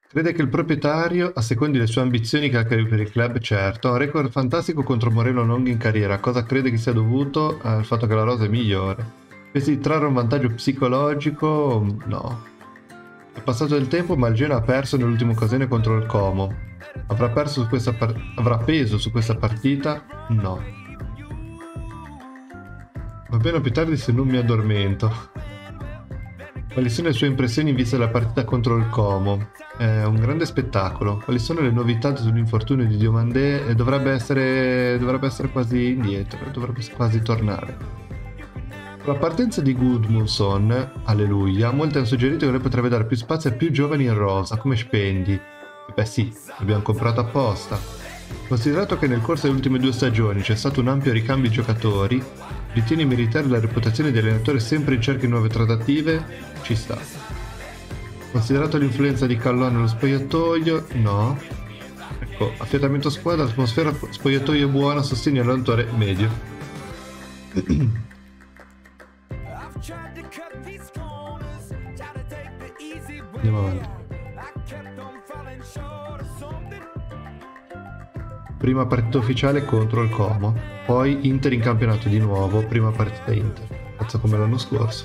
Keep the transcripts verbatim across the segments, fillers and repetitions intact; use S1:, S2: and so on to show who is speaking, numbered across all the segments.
S1: Crede che il proprietario assecondi le sue ambizioni calcoli per il club, certo. Ha un record fantastico contro Moreno Long in carriera. Cosa crede che sia dovuto al fatto che la rosa è migliore? Pensi di trarre un vantaggio psicologico? No. È passato del tempo, ma il Genoa ha perso nell'ultima occasione contro il Como. Avrà, perso su questa par- avrà peso su questa partita? No. Va bene più tardi se non mi addormento. Quali sono le sue impressioni in vista della partita contro il Como? È un grande spettacolo. Quali sono le novità sull'infortunio di Diomandé? E dovrebbe essere, dovrebbe essere quasi indietro, dovrebbe quasi tornare. Con la partenza di Gudmundsson, alleluia, molti hanno suggerito che lui potrebbe dare più spazio a più giovani in rosa, come Spendi. E beh sì, l'abbiamo comprato apposta. Considerato che nel corso delle ultime due stagioni c'è stato un ampio ricambio di giocatori, ritieni meritare la reputazione di allenatore sempre in cerca di nuove trattative? Ci sta. Considerato l'influenza di Callò nello spogliatoio? No. Ecco, affiatamento squadra, atmosfera spogliatoio buona, sostegno all'allenatore medio. Andiamo avanti. Prima partita ufficiale contro il Como, poi Inter in campionato di nuovo, prima partita Inter. Cazzo come l'anno scorso.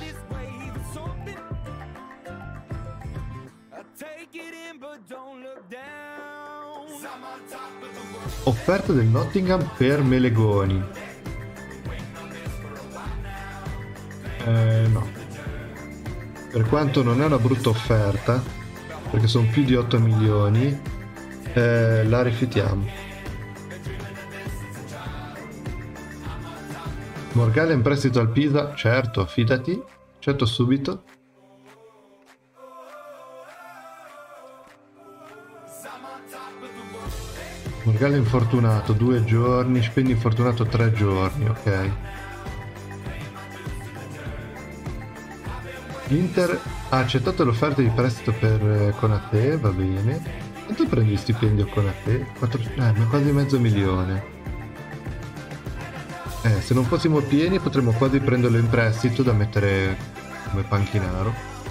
S1: Offerta del Nottingham per Melegoni. Eh, no. Per quanto non è una brutta offerta, perché sono più di otto milioni, eh, la rifiutiamo. Morgale in prestito al Pisa? Certo, fidati. Certo, subito. Morgale infortunato due giorni, Spendi infortunato tre giorni, ok. L'Inter ha accettato l'offerta di prestito per Konaté, va bene. Quanto prendi stipendio Konaté? quattro... Eh, ma quasi mezzo milione. Eh, se non fossimo pieni potremmo quasi prenderlo in prestito da mettere come panchinaro.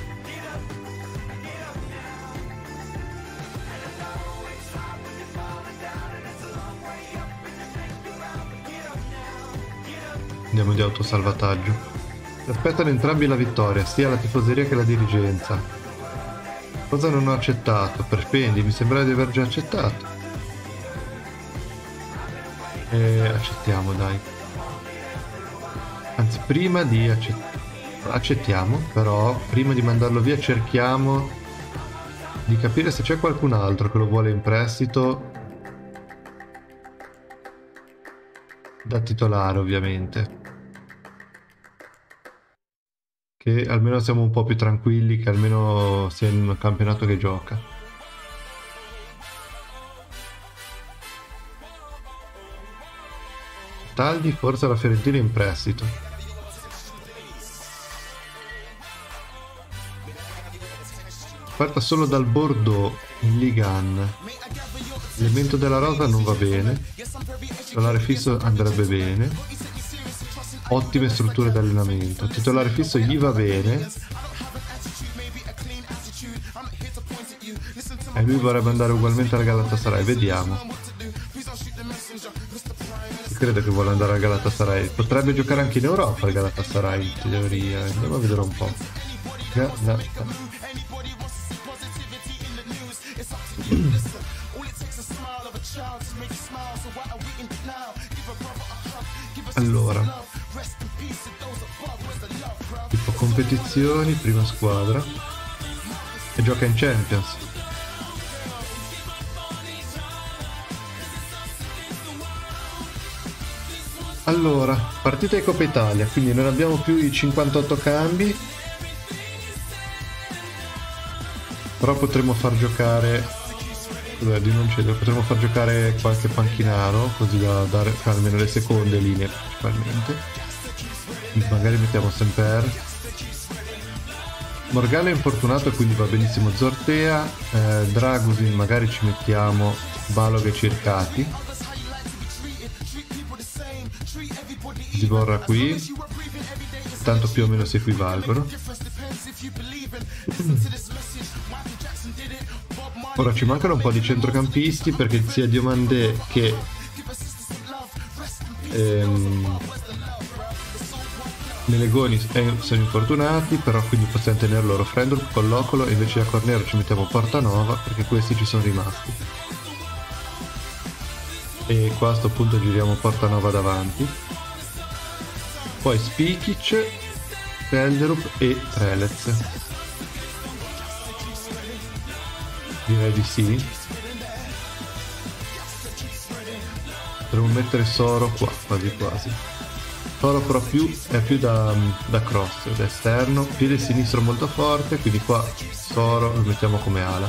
S1: Andiamo di autosalvataggio. Aspettano entrambi la vittoria, sia la tifoseria che la dirigenza. Cosa non ho accettato? Per Spendi, mi sembra di aver già accettato. E accettiamo, dai. Anzi, prima di accettare, accettiamo, però prima di mandarlo via cerchiamo di capire se c'è qualcun altro che lo vuole in prestito da titolare, ovviamente, che almeno siamo un po' più tranquilli, che almeno sia in un campionato che gioca. Tagli forse alla Fiorentina in prestito. Parta solo dal Bordeaux in Ligue uno. L'elemento della rosa non va bene. Titolare fisso andrebbe bene. Ottime strutture di allenamento. Titolare fisso gli va bene. E lui vorrebbe andare ugualmente alla Galatasaray. Vediamo. Credo che vuole andare al Galatasaray. Potrebbe giocare anche in Europa il Galatasaray, in teoria. Andiamo a vedere un po'. Galatasaray. Allora, tipo competizioni, prima squadra, e gioca in Champions. Allora, partita di Coppa Italia, quindi non abbiamo più i cinquantotto cambi, però potremmo far giocare, vabbè, di non cedere, potremmo far giocare qualche panchinaro, così da dare almeno le seconde linee principalmente. Magari mettiamo Semper. Morgale è infortunato, quindi va benissimo Zortea. eh, Dragusin magari ci mettiamo Balog e Circati. Zivorra qui, tanto più o meno si equivalgono. Ora ci mancano un po' di centrocampisti perché sia Diomandé che ehm, Melegoni sono infortunati, però quindi possiamo tenere loro Frendrup, Collocolo, e invece a Cornero ci mettiamo Portanova perché questi ci sono rimasti. E qua a sto punto giriamo Portanova davanti. Poi Spikic, Frendrup e Trelez. Direi di sì. Dovremmo mettere Soro qua, quasi quasi. Soro però più, è più da, da cross, da esterno, piede sinistro molto forte, quindi qua Soro lo mettiamo come ala.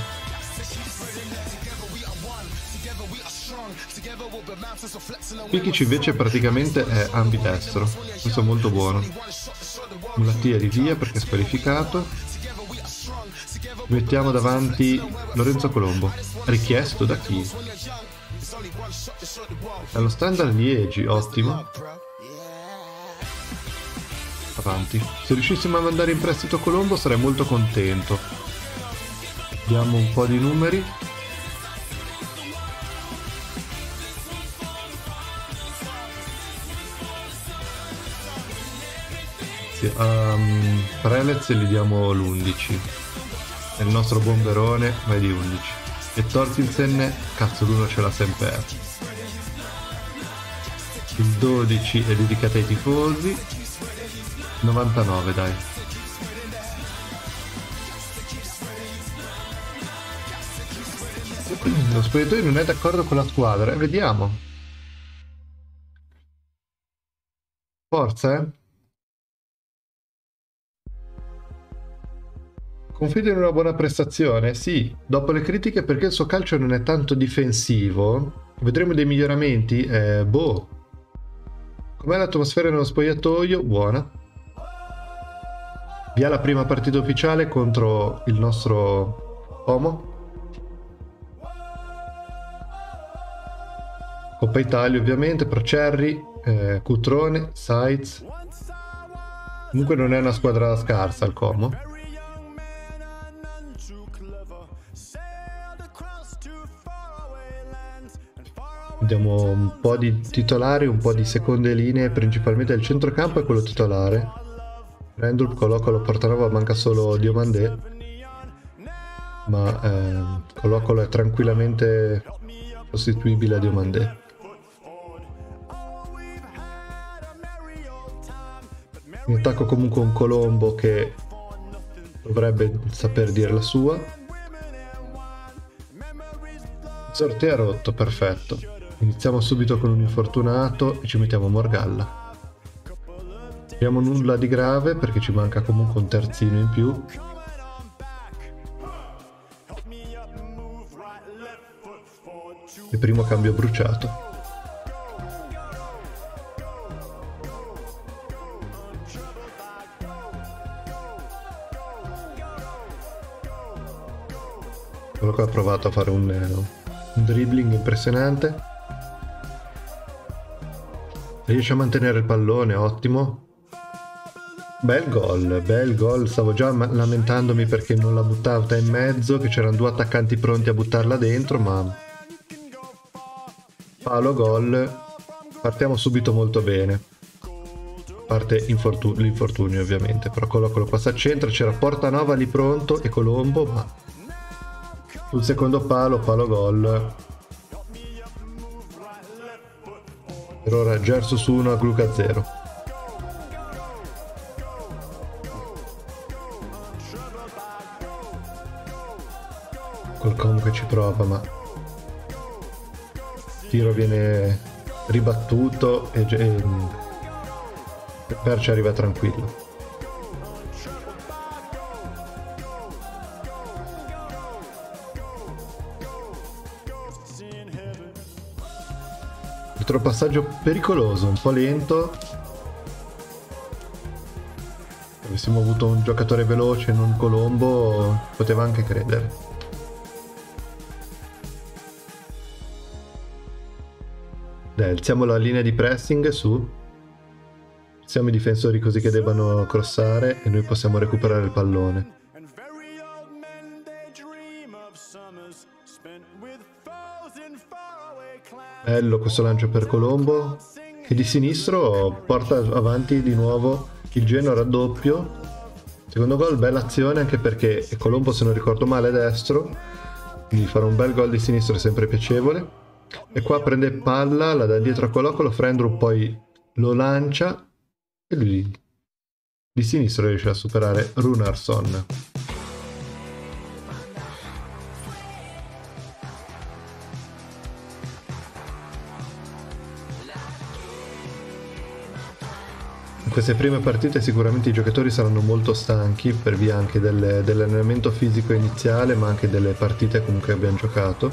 S1: Spikic invece praticamente è ambidestro, questo è molto buono. Mulattieri via perché è squalificato. Mettiamo davanti Lorenzo Colombo, richiesto da chi? Dallo Standard Liegi, ottimo. Avanti. Se riuscissimo a mandare in prestito Colombo sarei molto contento. Diamo un po' di numeri. Sì, um, Prelez gli diamo l'undici. E il nostro bomberone va di undici. E Torkelsen, cazzo, l'uno ce l'ha sempre. Il dodici è dedicato ai tifosi. novantanove, dai. Lo spogliatoio non è d'accordo con la squadra, eh? Vediamo. Forza, eh? Confido in una buona prestazione? Sì, dopo le critiche perché il suo calcio non è tanto difensivo. Vedremo dei miglioramenti? Eh, boh. Com'è l'atmosfera nello spogliatoio? Buona. Via la prima partita ufficiale contro il nostro Como. Coppa Italia ovviamente, Procerri, eh, Cutrone, Sainz. Comunque non è una squadra scarsa il Como. Vediamo un po' di titolari, un po' di seconde linee, principalmente il centrocampo è quello titolare. Frendrup, Collocolo, Portanova, manca solo Diomandé, ma eh, Collocolo è tranquillamente sostituibile a Diomandé. In attacco comunque un Colombo che dovrebbe saper dire la sua. Sortea rotto, perfetto. Iniziamo subito con un infortunato e ci mettiamo Morgalla. Non abbiamo nulla di grave perché ci manca comunque un terzino in più. Il primo cambio bruciato. Quello che ha provato a fare un, un dribbling impressionante. Riesce a mantenere il pallone, ottimo. Bel gol, bel gol. Stavo già lamentandomi perché non l'ha buttata in mezzo, che c'erano due attaccanti pronti a buttarla dentro, ma palo gol. Partiamo subito molto bene. A parte l'infortunio ovviamente, però Collocolo qua si accentra, c'era Portanova lì pronto e Colombo, ma sul secondo palo, palo gol. Per ora Gersus uno a Gluca zero. Col Com che ci prova, ma il tiro viene ribattuto e, e, e Perci arriva tranquillo. Passaggio pericoloso, un po' lento. Se avessimo avuto un giocatore veloce, non Colombo, poteva anche credere. Dai, alziamo la linea di pressing su. Siamo i difensori così che debbano crossare e noi possiamo recuperare il pallone. Bello questo lancio per Colombo, che di sinistro porta avanti di nuovo il Genoa raddoppio. Secondo gol, bella azione, anche perché Colombo, se non ricordo male, è destro, quindi fare un bel gol di sinistro è sempre piacevole. E qua prende palla, la dà dietro a Colocolo, Frendrup poi lo lancia e lui di sinistro riesce a superare Runarsson. In queste prime partite sicuramente i giocatori saranno molto stanchi per via anche del, dell'allenamento fisico iniziale, ma anche delle partite comunque che abbiamo giocato.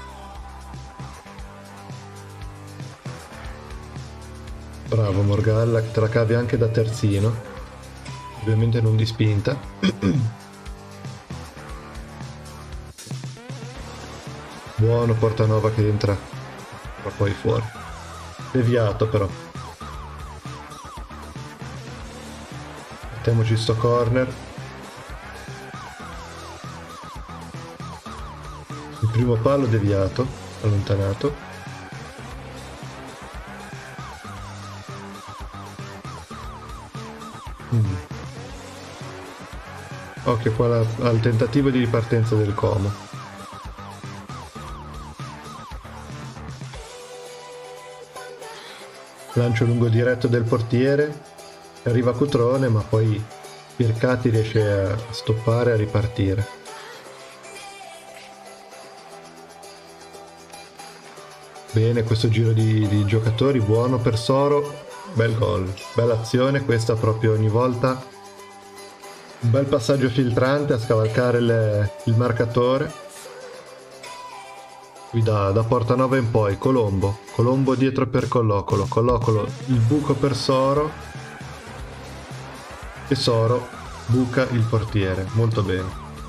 S1: Bravo Morgalla, che te la cavi anche da terzino, ovviamente non di spinta. Buono Portanova che entra, ma poi fuori. Deviato però. Mettiamoci sto corner. Il primo palo deviato, allontanato. Mm. Occhio qua la, al tentativo di ripartenza del Como. Lancio lungo diretto del portiere. Arriva Cutrone, ma poi Pircati riesce a stoppare e a ripartire. Bene questo giro di, di giocatori, buono per Soro, bel gol, bella azione questa proprio ogni volta. Un bel passaggio filtrante a scavalcare le, il marcatore. Qui da, da Portanova in poi, Colombo, Colombo dietro per Collocolo, Collocolo il buco per Soro. E Soro buca il portiere, molto bene.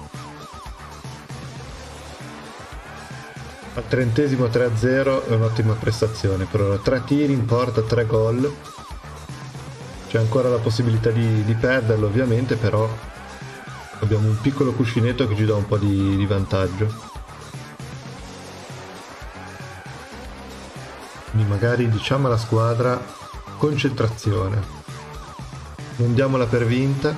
S1: Al trentesimo tre a zero è un'ottima prestazione, per ora tre tiri in porta, tre gol. C'è ancora la possibilità di, di perderlo ovviamente, però abbiamo un piccolo cuscinetto che ci dà un po' di, di vantaggio. Quindi magari diciamo alla squadra concentrazione. Non diamola per vinta.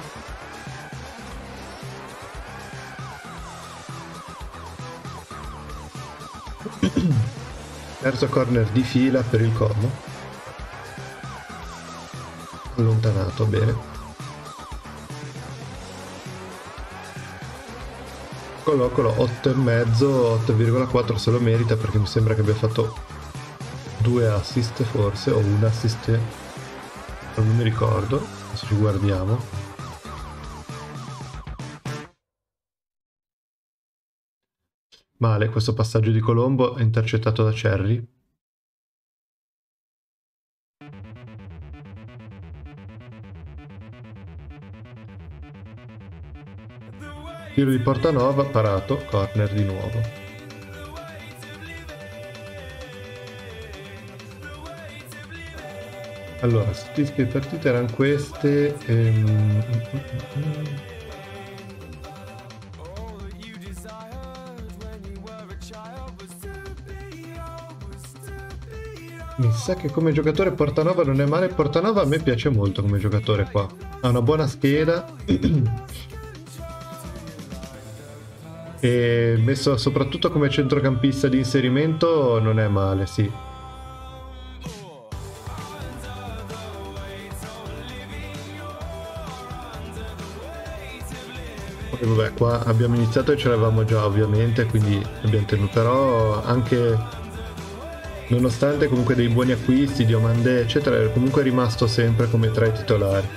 S1: Terzo corner di fila per il Como. Allontanato, bene. Collocolo otto e mezzo, otto virgola quattro se lo merita, perché mi sembra che abbia fatto due assist forse, o un assist, non mi ricordo. Adesso ci guardiamo. Male questo passaggio di Colombo, è intercettato da Cerri. Tiro di Portanova, parato, corner di nuovo. Allora, statistiche di partite erano queste. Ehm... Mi sa che come giocatore Portanova non è male. Portanova a me piace molto come giocatore qua. Ha una buona scheda. E messo soprattutto come centrocampista di inserimento non è male, sì. E vabbè, qua abbiamo iniziato e ce l'avevamo già ovviamente, quindi abbiamo tenuto, però anche nonostante comunque dei buoni acquisti, Diomandé eccetera, è comunque rimasto sempre come tra i titolari.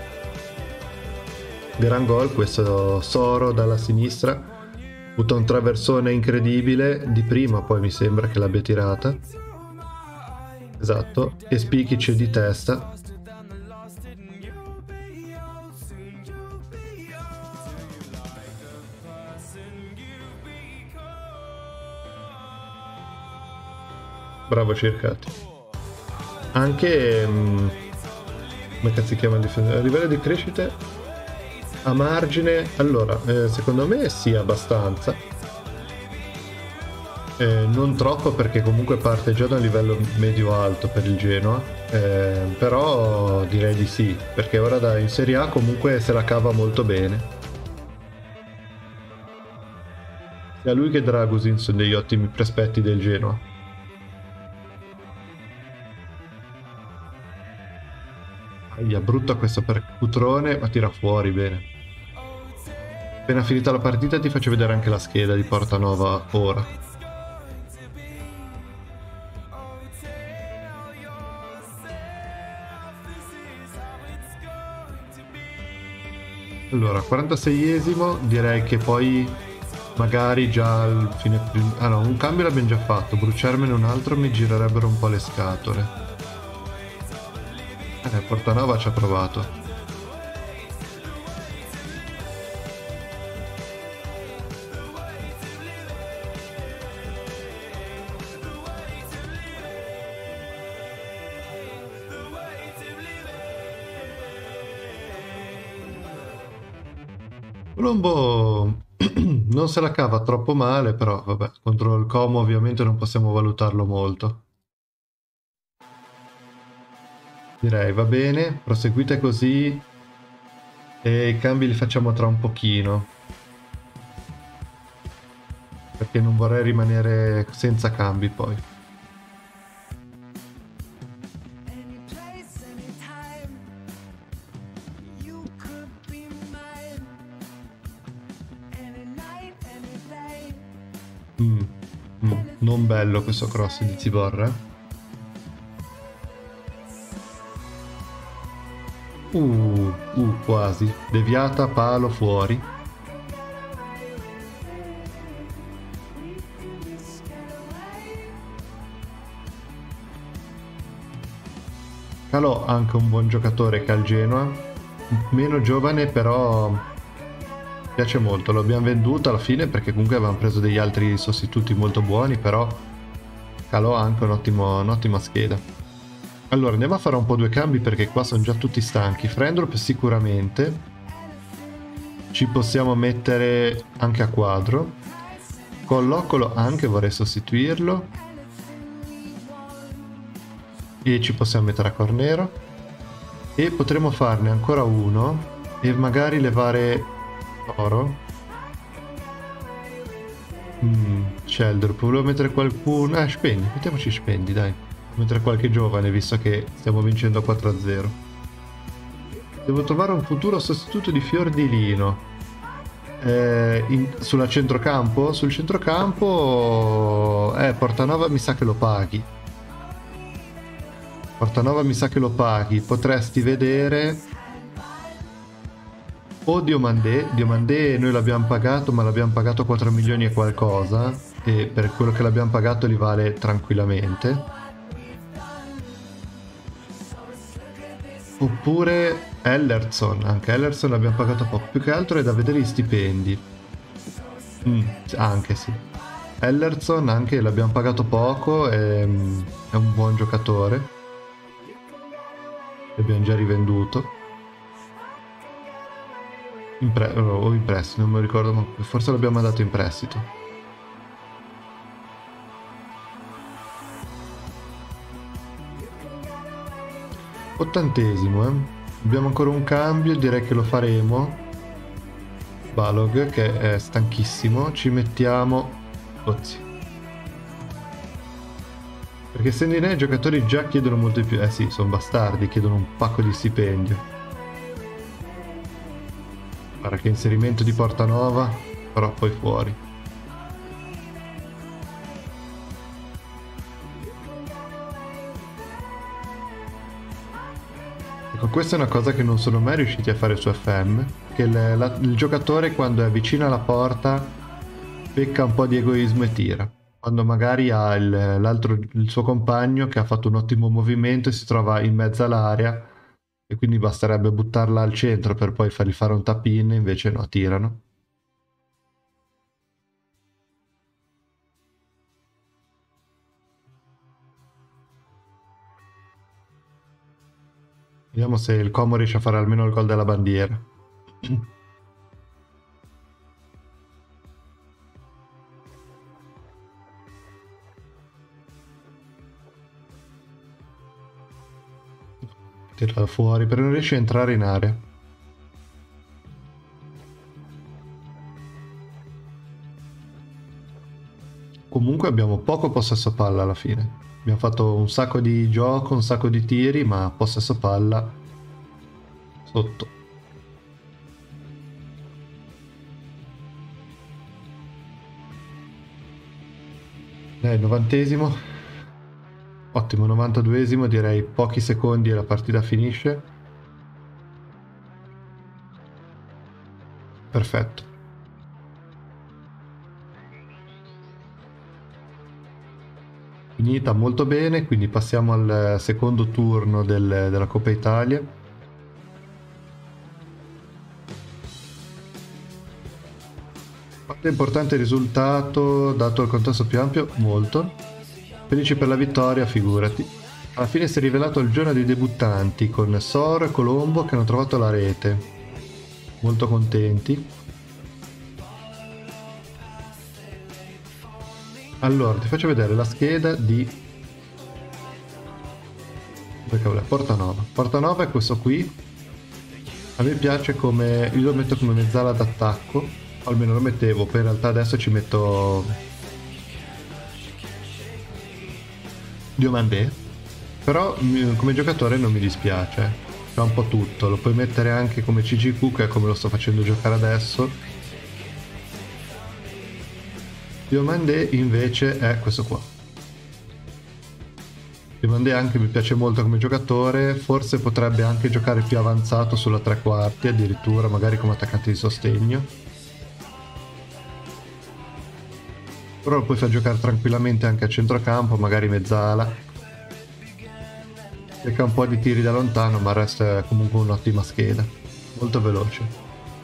S1: Gran gol questo Soro dalla sinistra, ha avuto un traversone incredibile di prima, poi mi sembra che l'abbia tirata, esatto, e Spikic di testa. Bravo Circati. Anche mh, come cazzo si chiama il difensore? A livello di crescita a margine, allora eh, secondo me sì, abbastanza. Eh, non troppo perché comunque parte già da un livello medio-alto per il Genoa, eh, però direi di sì, perché ora da, in Serie A comunque se la cava molto bene. Sia lui che Dragusin sono degli ottimi prospetti del Genoa. Aia, brutta questo percutrone, ma tira fuori bene. Appena finita la partita ti faccio vedere anche la scheda di Portanova ora. Allora, quarantaseiesimo, direi che poi magari già al fine... prim- Ah no, un cambio l'abbiamo già fatto, bruciarmene un altro mi girerebbero un po' le scatole. Eh, Portanova ci ha provato. Colombo non se la cava troppo male, però vabbè, contro il Como ovviamente non possiamo valutarlo molto. Direi va bene, proseguite così e i cambi li facciamo tra un pochino. Perché non vorrei rimanere senza cambi poi. Mm, mm, non bello questo cross di Ziborra. Uh, uh, quasi. Deviata, palo, fuori. Calò anche un buon giocatore che al Genoa. Meno giovane, però piace molto. Lo abbiamo venduto alla fine perché comunque avevamo preso degli altri sostituti molto buoni, però Calò ha anche un ottimo, un'ottima scheda. Allora andiamo a fare un po' due cambi perché qua sono già tutti stanchi. Frendrop sicuramente. Ci possiamo mettere anche a quadro. Colloccolo anche vorrei sostituirlo. E ci possiamo mettere a Cornero. E potremo farne ancora uno e magari levare oro. Mm, Sheldrop, volevo mettere qualcuno. Eh, spendi, mettiamoci spendi, dai. Mettere qualche giovane visto che stiamo vincendo quattro a zero. Devo trovare un futuro sostituto di Fiordilino. Eh, in, sulla centrocampo? Sul centrocampo... Eh, Portanova mi sa che lo paghi. Portanova mi sa che lo paghi. Potresti vedere... O Diomandé. Diomandé noi l'abbiamo pagato, ma l'abbiamo pagato quattro milioni e qualcosa. E per quello che l'abbiamo pagato li vale tranquillamente. Oppure Ellerson, anche Ellerson l'abbiamo pagato poco, più che altro è da vedere gli stipendi. Mm, anche sì. Ellerson anche l'abbiamo pagato poco, è, è un buon giocatore. L'abbiamo già rivenduto. In pre- o in prestito, non mi ricordo, ma forse l'abbiamo mandato in prestito. Ottantesimo, eh. Abbiamo ancora un cambio, direi che lo faremo. Balog, che è stanchissimo. Ci mettiamo... Ozzi. Perché essendo in E i giocatori già chiedono molto di più. Eh sì, sono bastardi, chiedono un pacco di stipendio. Guarda che inserimento di Portanova, però poi fuori. Ecco, questa è una cosa che non sono mai riusciti a fare su F M, che il, la, il giocatore quando è vicino alla porta pecca un po' di egoismo e tira. Quando magari ha il, l'altro, il suo compagno che ha fatto un ottimo movimento e si trova in mezzo all'area e quindi basterebbe buttarla al centro per poi fargli fare un tap-in, invece no, tirano. Vediamo se il Como riesce a fare almeno il gol della bandiera. tirarla fuori, perché non riesce a entrare in area. Comunque abbiamo poco possesso palla alla fine. Abbiamo fatto un sacco di gioco, un sacco di tiri, ma possesso palla sotto. Eh, novantesimo. Ottimo, novantaduesimo, direi pochi secondi e la partita finisce. Perfetto. Finita molto bene, quindi passiamo al secondo turno del- della Coppa Italia. Quanto è importante il risultato dato il contesto più ampio? Molto. Felici per la vittoria, figurati. Alla fine si è rivelato il giorno dei debuttanti con Sor e Colombo che hanno trovato la rete. Molto contenti. Allora, ti faccio vedere la scheda di... dove cavolo è? Portanova. Portanova è questo qui. A me piace come... io lo metto come mezzala d'attacco. O almeno lo mettevo, poi in realtà adesso ci metto... Diomandé. Però mi- come giocatore non mi dispiace. Fa un po' tutto. Lo puoi mettere anche come C G Q, che è come lo sto facendo giocare adesso. Diomandé invece è questo qua. Diomandé anche mi piace molto come giocatore, forse potrebbe anche giocare più avanzato sulla tre quarti, addirittura magari come attaccante di sostegno. Però lo puoi far giocare tranquillamente anche a centrocampo, magari mezzala. Cerca un po' di tiri da lontano, ma il resto è comunque un'ottima scheda. Molto veloce.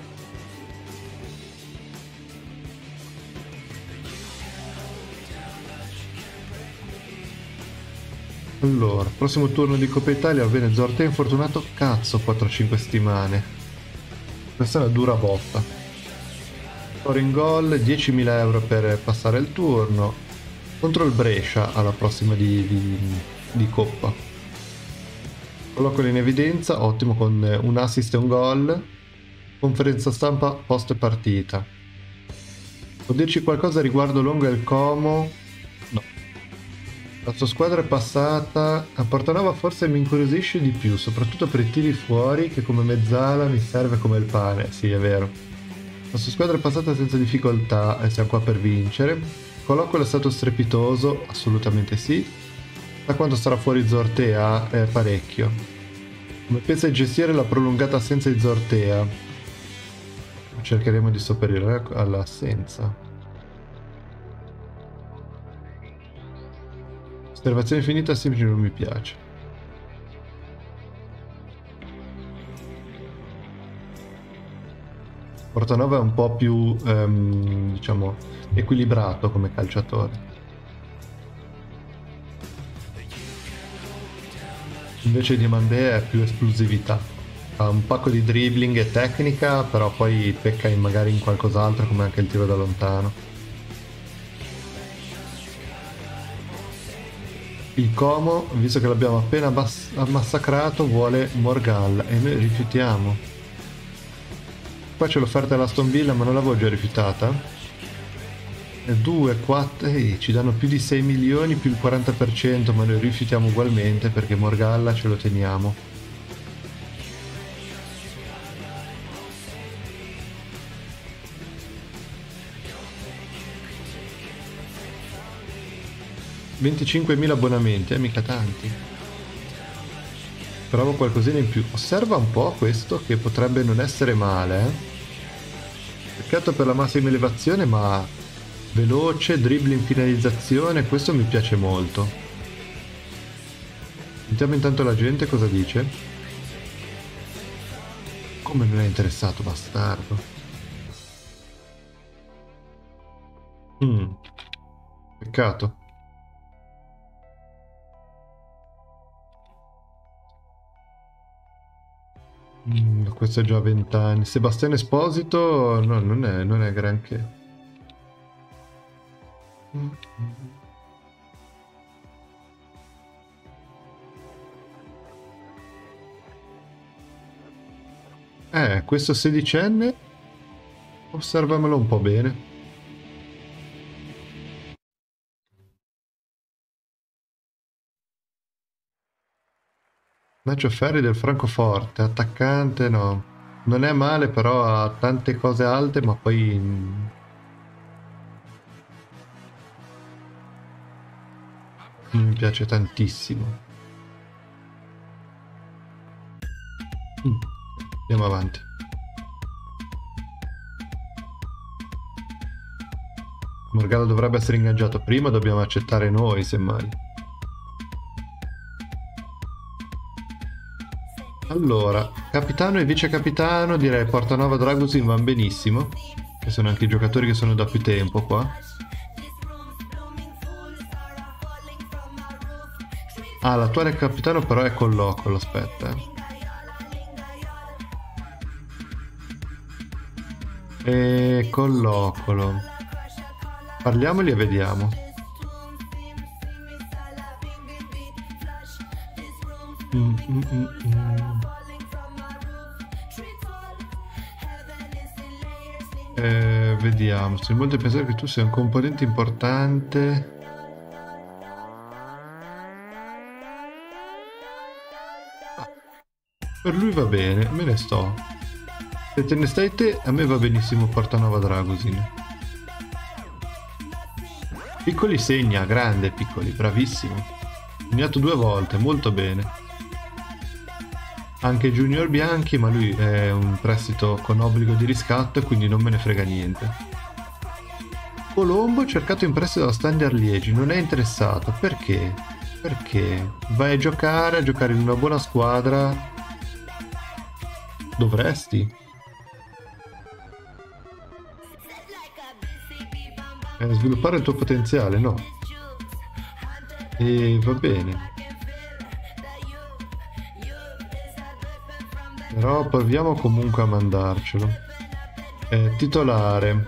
S1: Allora, prossimo turno di Coppa Italia, bene, Zorte è infortunato, cazzo, quattro cinque settimane. Questa è una dura botta. Ora in gol, diecimila euro per passare il turno. Contro il Brescia alla prossima di, di, di Coppa. Collocalo in evidenza, ottimo, con un assist e un gol. Conferenza stampa post partita. Può dirci qualcosa riguardo Longo e il Como? No. La sua squadra è passata a Portanova, forse mi incuriosisce di più, soprattutto per i tiri fuori che come mezzala mi serve come il pane. Sì, è vero. La sua squadra è passata senza difficoltà e siamo qua per vincere. Colloquio è stato strepitoso, assolutamente sì. Da quanto sarà fuori Zortea? È parecchio. Come pensa di gestire la prolungata assenza di Zortea? Cercheremo di sopperire all'assenza. Osservazione finita, semplice, non mi piace. Portanova è un po' più, ehm, diciamo, equilibrato come calciatore. Invece di Mandé è più esplosività. Ha un pacco di dribbling e tecnica, però poi pecca in magari in qualcos'altro, come anche il tiro da lontano. Il Como, visto che l'abbiamo appena massacrato, vuole Morgal e noi rifiutiamo. Qua c'è l'offerta dell'Aston Villa, ma non l'avevo già rifiutata. due, quattro, ehi, ci danno più di sei milioni più il quaranta per cento, ma noi rifiutiamo ugualmente perché Morgalla ce lo teniamo. venticinquemila abbonamenti, eh, mica tanti. Provo qualcosina in più. Osserva un po' questo che potrebbe non essere male, eh. Peccato per la massima elevazione, ma veloce, dribbling, finalizzazione, questo mi piace molto. Sentiamo intanto la gente cosa dice. Come non è interessato, bastardo. Mm. Peccato. Mm, questo è già venti anni. Sebastiano Esposito no, non è, non è granché. Mm. Eh, questo sedicenne, osservamelo un po' bene. Nacho Ferri del Francoforte, attaccante, no. Non è male, però ha tante cose alte, ma poi... mm, non mi piace tantissimo. Mm, Andiamo avanti. Morgado dovrebbe essere ingaggiato prima, dobbiamo accettare noi, semmai. Allora, capitano e vice capitano, direi Portanova Dragusin van benissimo, che sono anche i giocatori che sono da più tempo qua. Ah, l'attuale capitano però è Collocolo, aspetta. E Collocolo. Parliamoli e vediamo. Mm, mm, mm, mm. Eh, vediamo, sono molto a pensare che tu sei un componente importante. Ah, per lui va bene, me ne sto. Se te ne stai te, a me va benissimo Portanova Dragusin. Piccoli segna, grande Piccoli, bravissimo. Segnato due volte, molto bene. Anche Junior Bianchi, ma lui è un prestito con obbligo di riscatto e quindi non me ne frega niente. Colombo cercato in prestito da Standard Liegi, non è interessato. Perché? Perché? Vai a giocare, a giocare in una buona squadra. Dovresti. Eh, sviluppare il tuo potenziale, no. E va bene. Però proviamo comunque a mandarcelo. Eh, titolare.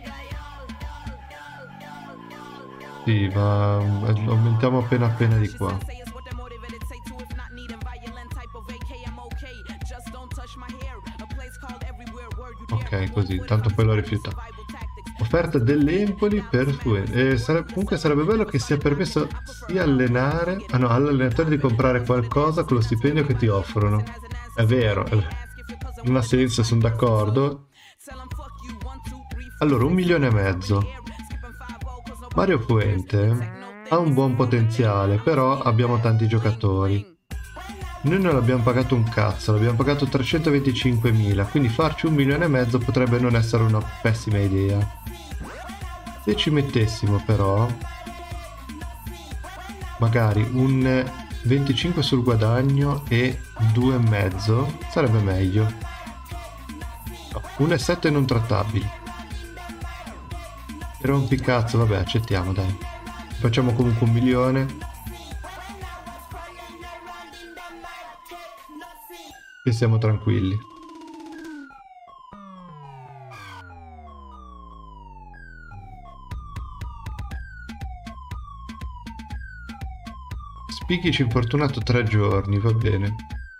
S1: Sì, ma aumentiamo appena appena di qua. Ok, così, tanto poi lo rifiuta. Offerta dell'Empoli per Fuente. Eh, sare- comunque sarebbe bello che sia permesso sia allenare, ah no, all'allenatore di comprare qualcosa con lo stipendio che ti offrono. È vero, è- non ha senso, sono d'accordo. Allora, un milione e mezzo. Mario Fuente ha un buon potenziale, però abbiamo tanti giocatori. Noi non l'abbiamo pagato un cazzo, l'abbiamo pagato trecentoventicinquemila, quindi farci un milione e mezzo potrebbe non essere una pessima idea. Se ci mettessimo però magari un venticinque sul guadagno e due e mezzo sarebbe meglio. No, uno e sette non trattabili. Rompicazzo, vabbè, accettiamo, dai. Facciamo comunque un milione. E siamo tranquilli. Spichic infortunato tre giorni, va bene.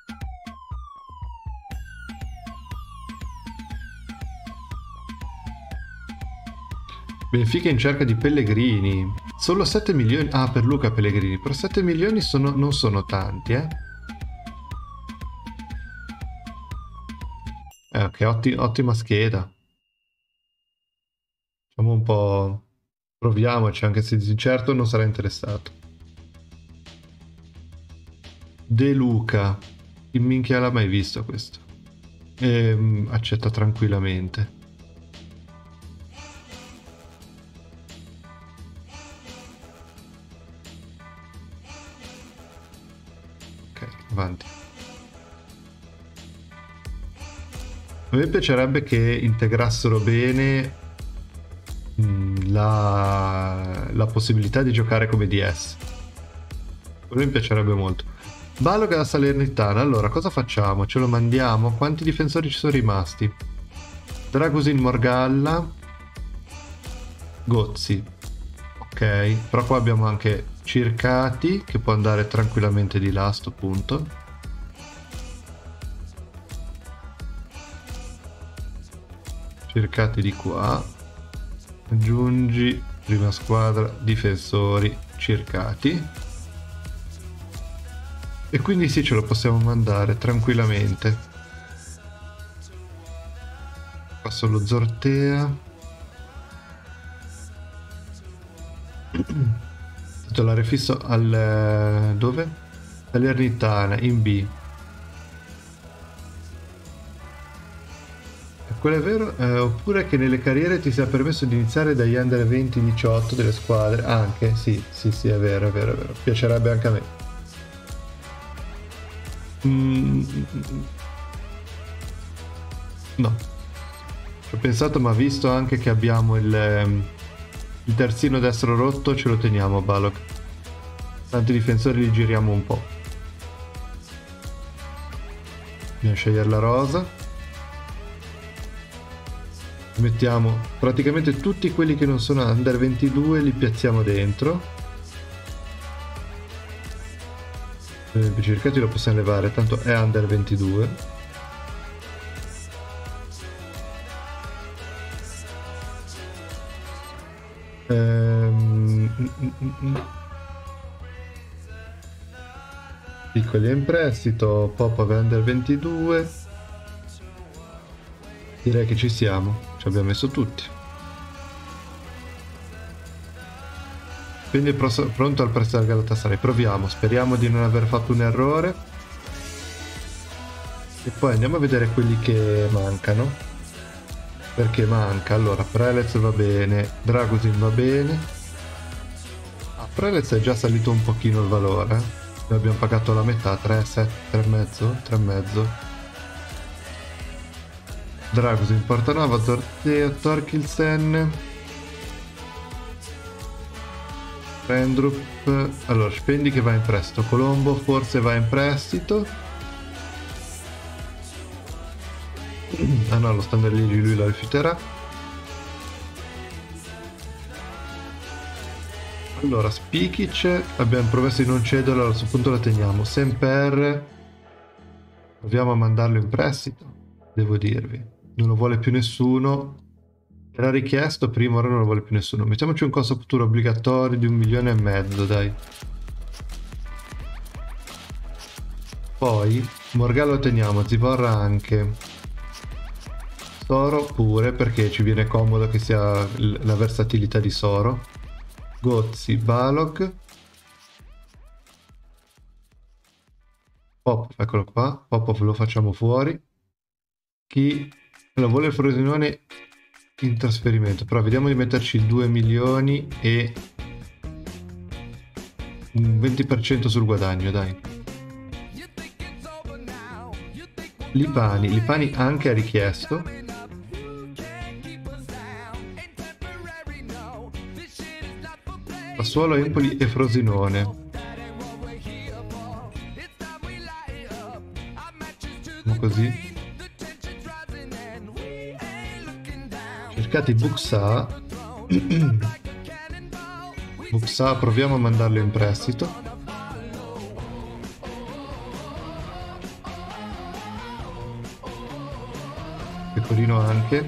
S1: Benfica in cerca di Pellegrini. Solo sette milioni. Ah, per Luca Pellegrini. Però sette milioni sono, non sono tanti, eh. Eh, ok, otti- ottima scheda. Facciamo un po'... Proviamoci, anche se di certo non sarà interessato. De Luca. Chi minchia l'ha mai visto questo? Ehm, accetta tranquillamente. Ok, avanti. A me piacerebbe che integrassero bene mh, la, la possibilità di giocare come D S. Quello mi piacerebbe molto. Baloga da Salernitana. Allora, cosa facciamo? Ce lo mandiamo? Quanti difensori ci sono rimasti? Dragusin, Morgalla, Gozzi. Ok, però qua abbiamo anche Circati, che può andare tranquillamente di là a sto punto. cercati di qua, aggiungi prima squadra difensori cercati, e quindi sì, ce lo possiamo mandare tranquillamente. Passo lo Zortea, la refisso al dove? Salernitana in B. Quello è vero, eh, oppure che nelle carriere ti sia permesso di iniziare dagli under venti diciotto delle squadre. Ah, anche, sì, sì, sì, è vero, è vero, è vero. Piacerebbe anche a me. Mm. No. Ci ho pensato, ma visto anche che abbiamo il, il terzino destro rotto, ce lo teniamo, Balog. Tanti difensori li giriamo un po'. Dobbiamo scegliere la rosa. Mettiamo praticamente tutti quelli che non sono under ventidue, li piazziamo dentro. Per esempio cercati lo possiamo levare, tanto è under ventidue. Ehm... Piccoli in prestito, Popov è under ventidue. Direi che ci siamo. Ci abbiamo messo tutti. Quindi è pronto al prestito al Galatasaray. Proviamo, speriamo di non aver fatto un errore. E poi andiamo a vedere quelli che mancano. Perché manca? Allora, Prelez va bene, Dragusin va bene. Ah, Prelez è già salito un pochino il valore. Noi abbiamo pagato la metà, tre, sette, tre e mezzo, tre e mezzo. Dragusin, Portanova, Zortea, Torkelsen, Rendrup. Allora, Spendi che va in prestito, Colombo forse va in prestito. Ah no, lo Standard Liegi lui lo rifiuterà. Allora, Spikic abbiamo promesso di non cederlo, a questo punto la teniamo. Semper proviamo a mandarlo in prestito, devo dirvi. Non lo vuole più nessuno. Era richiesto prima, ora non lo vuole più nessuno. Mettiamoci un costo futuro obbligatorio di un milione e mezzo, dai. Poi Morgano lo teniamo, Zivorra anche, Soro pure, perché ci viene comodo che sia la versatilità di Soro. Gozzi, Balog, Popov, eccolo qua. Popov lo facciamo fuori. Chi lo vuole il Frosinone in trasferimento, però vediamo di metterci due milioni e un venti per cento sul guadagno, dai. Lipani, Lipani anche ha richiesto. Sassuolo, Empoli e Frosinone. Facciamo così. Cercati Buxa. Buxa, proviamo a mandarlo in prestito. Pecorino anche.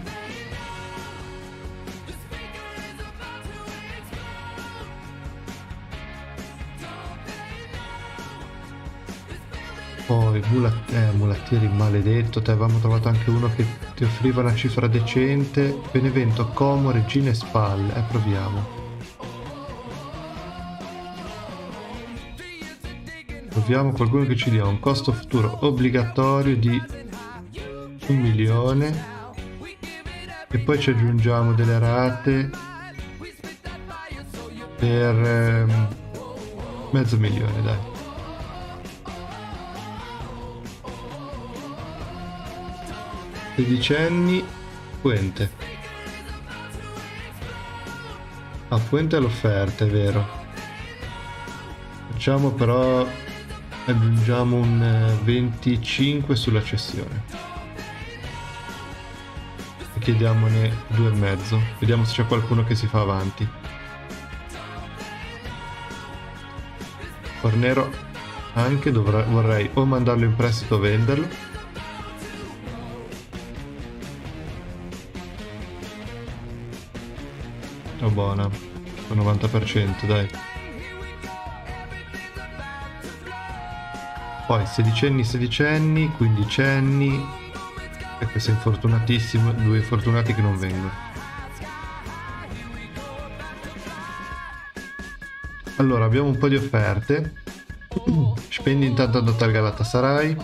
S1: Poi Mulat eh, Mulattieri maledetto, te avevamo trovato anche uno che ti offriva una cifra decente. Benevento, Como, Regina e Spalle. Eh, proviamo. Proviamo qualcuno che ci dia un costo futuro obbligatorio di un milione. E poi ci aggiungiamo delle rate per ehm, mezzo milione, dai. Sedicenni, Puente. Ah, Puente è l'offerta, è vero. Facciamo però, aggiungiamo un venticinque sulla cessione. E chiediamone due e mezzo. Vediamo se c'è qualcuno che si fa avanti. Fornero anche, dovrà, vorrei o mandarlo in prestito o venderlo. Oh, buona. Al novanta per cento, dai. Poi sedicenni, sedicenni, quindicenni. E questo è infortunatissimo. Due infortunati che non vengono. Allora, abbiamo un po' di offerte. Spendi intanto andata al Galatasaray.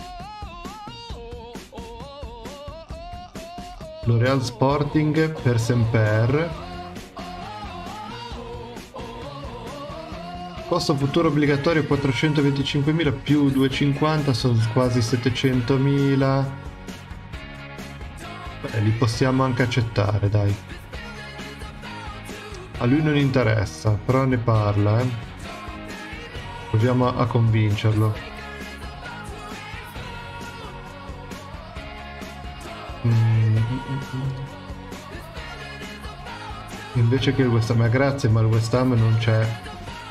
S1: L'Oreal Sporting per Semper. Costo futuro obbligatorio quattrocentoventicinquemila più duecentocinquanta sono quasi settecentomila. Beh, li possiamo anche accettare, dai. A lui non interessa, però ne parla, eh. Proviamo a, a convincerlo. Mm. Invece che il West Ham, ma grazie, ma il West Ham non c'è.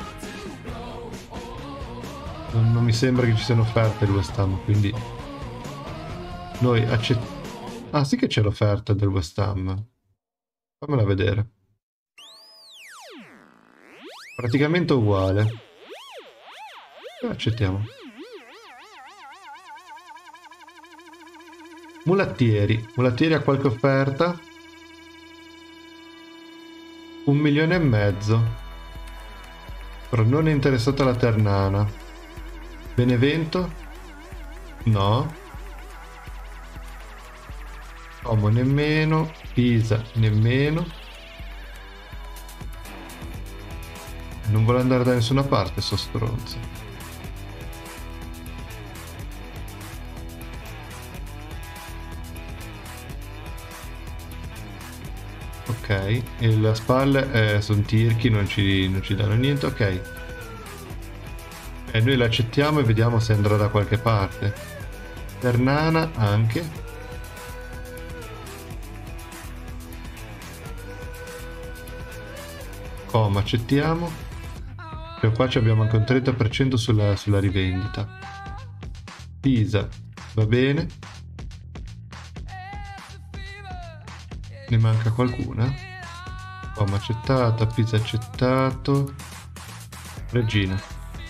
S1: Non, non mi sembra che ci siano offerte il West Ham, quindi noi accettiamo. Ah, sì che c'è l'offerta del West Ham. Fammela vedere. Praticamente uguale. Accettiamo. Mulattieri. Mulattieri ha qualche offerta? Un milione e mezzo. Però non è interessato alla Ternana. Benevento? No. Como nemmeno. Pisa nemmeno. Non vuole andare da nessuna parte, sto stronzo. Ok, e le spalle eh, sono tirchi, non ci, non ci danno niente, ok. E noi l'accettiamo e vediamo se andrà da qualche parte. Ternana anche. Com accettiamo. E qua abbiamo anche un trenta per cento sulla, sulla rivendita. Pisa va bene. Ne manca qualcuna? Com accettata, Pisa accettato. Regina.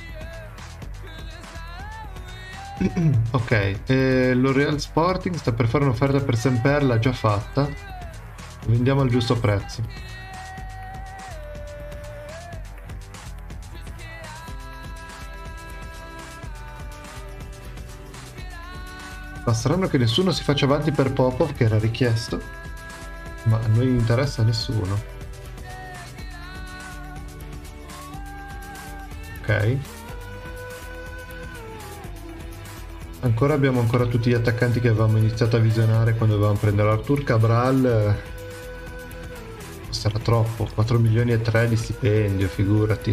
S1: Ok, eh, l'Oreal Sporting sta per fare un'offerta per Semper, l'ha già fatta. Vendiamo al giusto prezzo. Ma strano che nessuno si faccia avanti per Popov, che era richiesto. Ma a noi non interessa nessuno. Ok. Ancora abbiamo ancora tutti gli attaccanti che avevamo iniziato a visionare quando dovevamo prendere Artur Cabral. Sarà troppo, quattro milioni e tre di stipendio, figurati.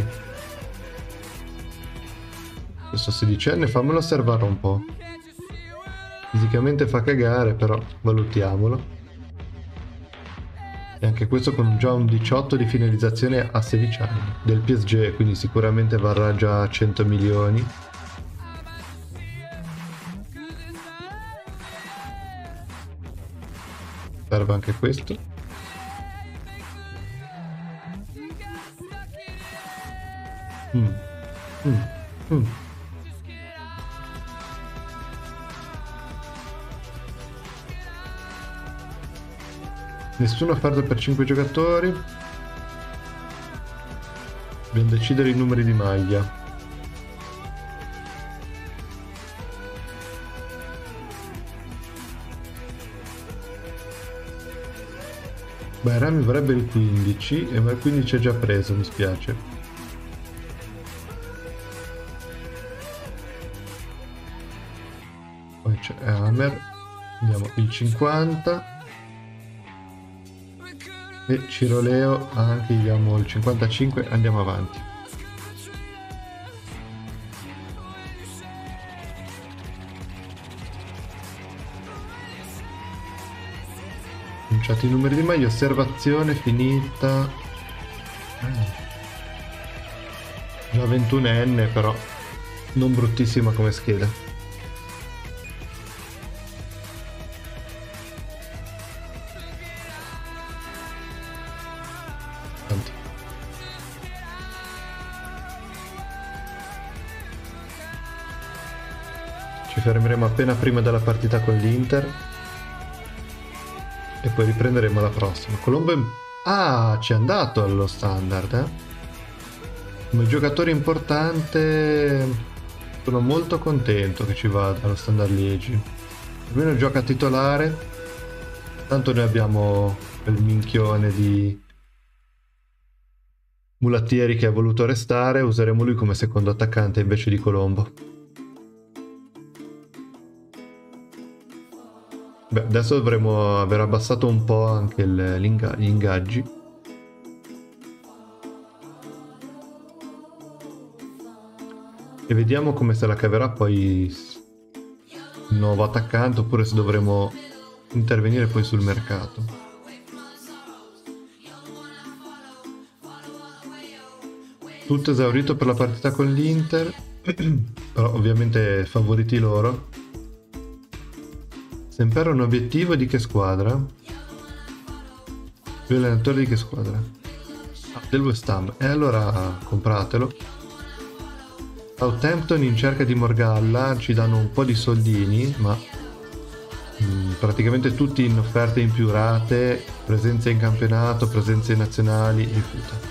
S1: Questo sedicenne fammelo osservare un po'. Fisicamente fa cagare, però valutiamolo. E anche questo con già un diciotto di finalizzazione a sedici anni del P S G, quindi sicuramente varrà già cento milioni. Serve anche questo. Mm. Mm. Mm. Nessuna offerta per cinque giocatori. Dobbiamo decidere i numeri di maglia. Beh, mi vorrebbe il quindici, e ma il quindici è già preso, mi spiace. Poi c'è Hammer, andiamo il cinquanta. E Ciroleo anche, gli diamo il cinquantacinque, andiamo avanti. Cominciati i numeri di maglia, osservazione finita. Eh. Già ventunenne, però non bruttissima come scheda. Tanti. Ci fermeremo appena prima della partita con l'Inter e poi riprenderemo la prossima. Colombo è... Ah, ci è andato allo standard, eh? Come giocatore importante sono molto contento che ci vada allo standard Liegi. Almeno gioca titolare, tanto noi abbiamo quel minchione di Mulattieri che ha voluto restare, useremo lui come secondo attaccante invece di Colombo. Beh, adesso dovremo aver abbassato un po' anche il, gli ingaggi. E vediamo come se la caverà poi il nuovo attaccante, oppure se dovremo intervenire poi sul mercato. Tutto esaurito per la partita con l'Inter, però ovviamente favoriti loro. Sempero un obiettivo di che squadra? Lui è allenatore di che squadra? Ah, del West Ham. E allora compratelo. Southampton in cerca di Morgalla, ci danno un po' di soldini, ma mh, praticamente tutti in offerte in più rate, presenze in campionato, presenze nazionali, rifiuta.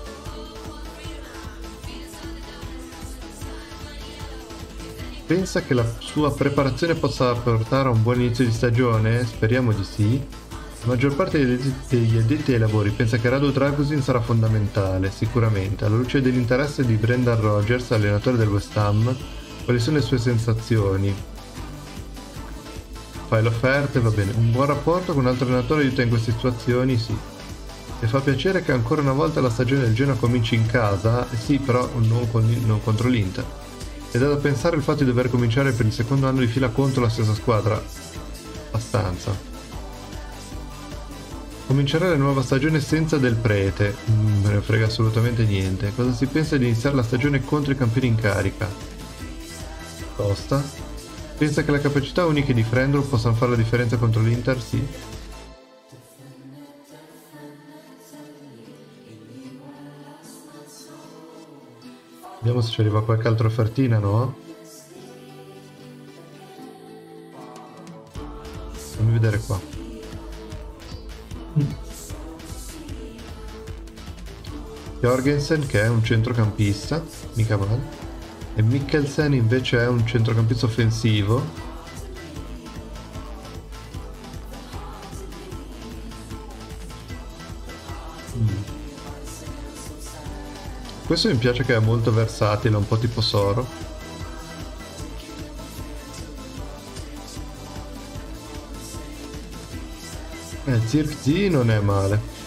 S1: Pensa che la sua preparazione possa portare a un buon inizio di stagione? Speriamo di sì. La maggior parte degli addetti ai lavori pensa che Radu Dragusin sarà fondamentale, sicuramente. Alla luce dell'interesse di Brendan Rodgers, allenatore del West Ham, quali sono le sue sensazioni? Fai l'offerta, va bene. Un buon rapporto con un altro allenatore aiuta in queste situazioni? Sì. E fa piacere che ancora una volta la stagione del Genoa cominci in casa? Sì, però non, con, non contro l'Inter. Ed è da pensare il fatto di dover cominciare per il secondo anno di fila contro la stessa squadra. Abbastanza. Comincerà la nuova stagione senza Del Prete. Non me ne frega assolutamente niente. Cosa si pensa di iniziare la stagione contro i campioni in carica? Costa. Pensa che la capacità unica di Frendro possano fare la differenza contro l'Inter? Sì. Vediamo se ci arriva qualche altra offertina, no? Fammi vedere qua. Jorgensen che è un centrocampista, mica male. E Mikkelsen invece è un centrocampista offensivo. Mm. Questo mi piace che è molto versatile, un po' tipo Soro. Eh, Zirkzee non è male.